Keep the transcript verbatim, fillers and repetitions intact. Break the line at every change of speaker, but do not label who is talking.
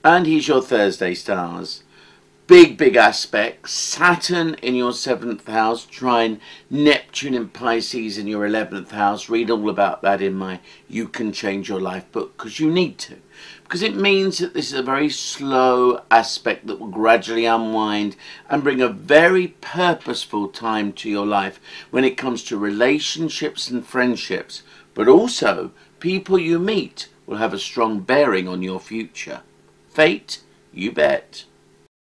And here's your Thursday stars. Big, big aspect. Saturn in your seventh house, trine Neptune in Pisces in your eleventh house. Read all about that in my You Can Change Your Life book, because you need to. Because it means that this is a very slow aspect that will gradually unwind and bring a very purposeful time to your life when it comes to relationships and friendships. But also, people you meet will have a strong bearing on your future. Fate, you bet.